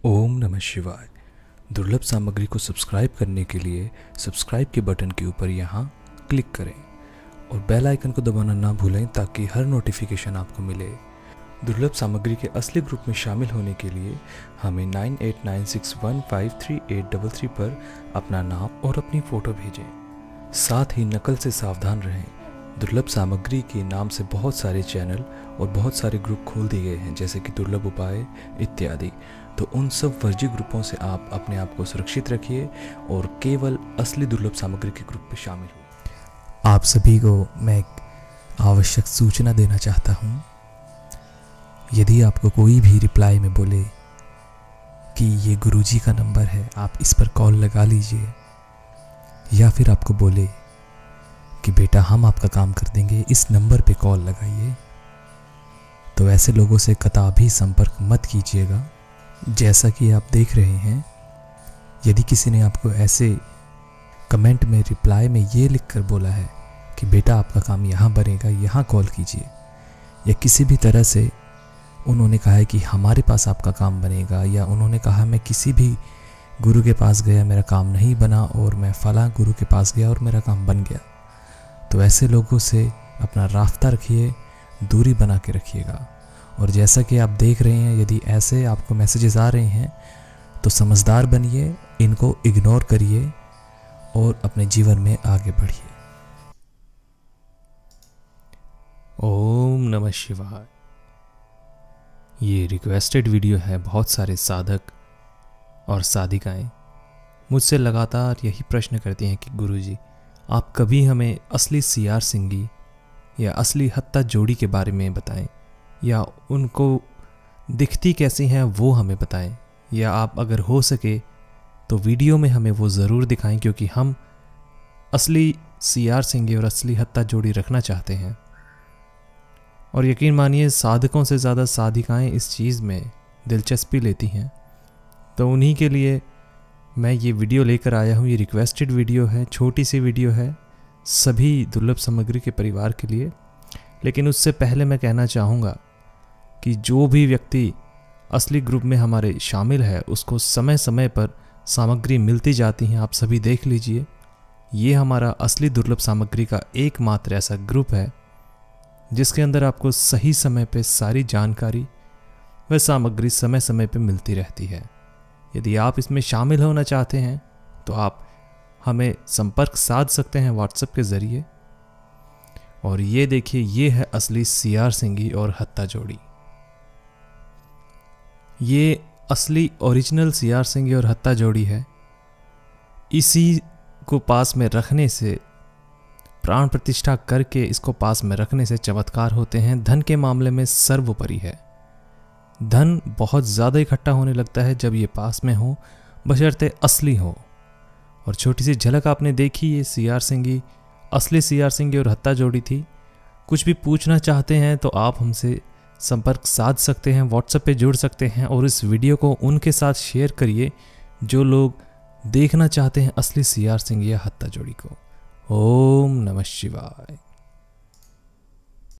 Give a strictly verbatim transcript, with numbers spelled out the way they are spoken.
ओम नमः शिवाय। दुर्लभ सामग्री को सब्सक्राइब करने के लिए सब्सक्राइब के बटन के ऊपर यहाँ क्लिक करें और बेल आइकन को दबाना ना भूलें ताकि हर नोटिफिकेशन आपको मिले। दुर्लभ सामग्री के असली ग्रुप में शामिल होने के लिए हमें nine eight nine six one five three eight double three पर अपना नाम और अपनी फ़ोटो भेजें। साथ ही नकल से सावधान रहें। दुर्लभ सामग्री के नाम से बहुत सारे चैनल और बहुत सारे ग्रुप खोल दिए गए हैं, जैसे कि दुर्लभ उपाय इत्यादि। तो उन सब फर्जी ग्रुपों से आप अपने आप को सुरक्षित रखिए और केवल असली दुर्लभ सामग्री के ग्रुप में शामिल हो। आप सभी को मैं एक आवश्यक सूचना देना चाहता हूँ। यदि आपको कोई भी रिप्लाई में बोले कि ये गुरुजी का नंबर है, आप इस पर कॉल लगा लीजिए, या फिर आपको बोले कि बेटा हम आपका काम कर देंगे, इस नंबर पे कॉल लगाइए, तो ऐसे लोगों से कतई संपर्क मत कीजिएगा। जैसा कि आप देख रहे हैं, यदि किसी ने आपको ऐसे कमेंट में रिप्लाई में ये लिखकर बोला है कि बेटा आपका काम यहाँ बनेगा, यहाँ कॉल कीजिए, या किसी भी तरह से उन्होंने कहा है कि हमारे पास आपका काम बनेगा, या उन्होंने कहा मैं किसी भी गुरु के पास गया, मेरा काम नहीं बना, और मैं फलां गुरु के पास गया और मेरा काम बन गया, तो ऐसे लोगों से अपना रास्ता रखिए, दूरी बना के रखिएगा। और जैसा कि आप देख रहे हैं, यदि ऐसे आपको मैसेजेस आ रहे हैं तो समझदार बनिए, इनको इग्नोर करिए और अपने जीवन में आगे बढ़िए। ओम नमः शिवाय। ये रिक्वेस्टेड वीडियो है। बहुत सारे साधक और साधिकाएं मुझसे लगातार यही प्रश्न करती हैं कि गुरुजी आप कभी हमें असली सियार सिंगी या असली हत्ता जोड़ी के बारे में बताएं, या उनको दिखती कैसी हैं वो हमें बताएं, या आप अगर हो सके तो वीडियो में हमें वो ज़रूर दिखाएं, क्योंकि हम असली सियार सिंगी और असली हत्ता जोड़ी रखना चाहते हैं। और यकीन मानिए, साधकों से ज़्यादा साधिकाएं इस चीज़ में दिलचस्पी लेती हैं। तो उन्हीं के लिए मैं ये वीडियो लेकर आया हूँ। ये रिक्वेस्टेड वीडियो है, छोटी सी वीडियो है सभी दुर्लभ सामग्री के परिवार के लिए। लेकिन उससे पहले मैं कहना चाहूँगा कि जो भी व्यक्ति असली ग्रुप में हमारे शामिल है, उसको समय समय पर सामग्री मिलती जाती हैं। आप सभी देख लीजिए, ये हमारा असली दुर्लभ सामग्री का एकमात्र ऐसा ग्रुप है जिसके अंदर आपको सही समय पे सारी जानकारी व सामग्री समय समय पे मिलती रहती है। यदि आप इसमें शामिल होना चाहते हैं तो आप हमें संपर्क साध सकते हैं व्हाट्सएप के ज़रिए। और ये देखिए, ये है असली सियार सिंगी और हत्ता जोड़ी। ये असली ओरिजिनल सियार सिंगी और हत्ता जोड़ी है। इसी को पास में रखने से, प्राण प्रतिष्ठा करके इसको पास में रखने से चमत्कार होते हैं। धन के मामले में सर्वोपरि है। धन बहुत ज़्यादा इकट्ठा होने लगता है जब ये पास में हो, बशर्ते असली हो। और छोटी सी झलक आपने देखी, ये सियार सिंगी असली सियार सिंगी और हत्ता जोड़ी थी। कुछ भी पूछना चाहते हैं तो आप हमसे संपर्क साध सकते हैं, व्हाट्सएप पे जुड़ सकते हैं, और इस वीडियो को उनके साथ शेयर करिए जो लोग देखना चाहते हैं असली सियार सिंगी या हत्ता जोड़ी को। ओम नमः शिवाय।